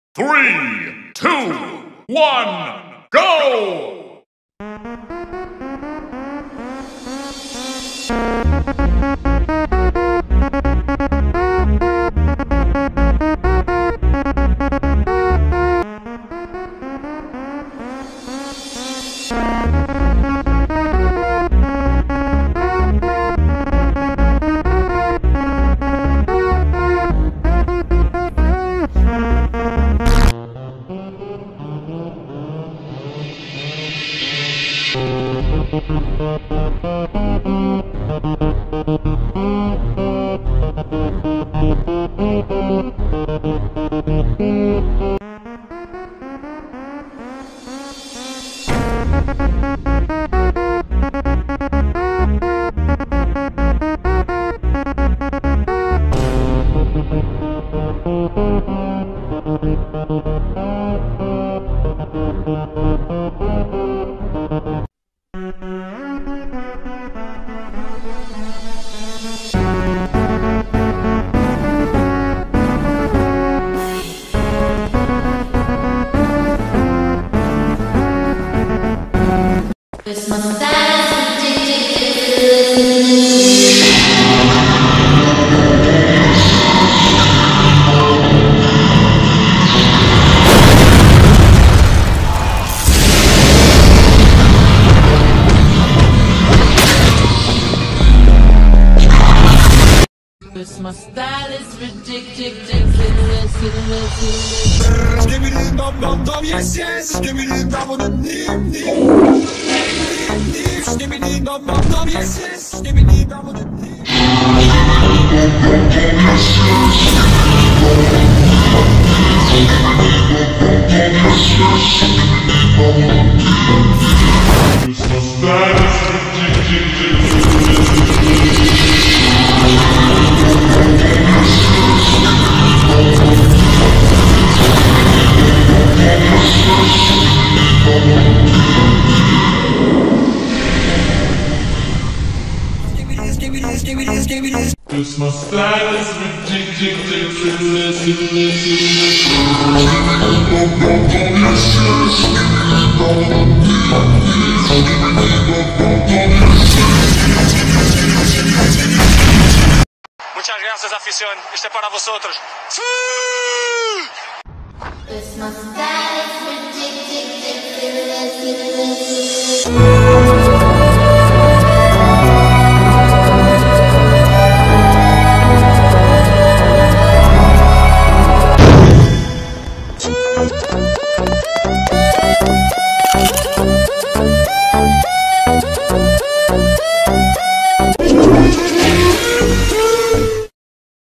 3, 2, 1, go! My style is ridiculous. Skibidi dum dum dum, yes yes. Skibidi dum dum dim dim. Skibidi dum dum dum, yes yes. Skibidi dum dum dim. Cause my style is ridiculous. Muchas gracias, afición. Este es para vosotros. My style is ridiculous.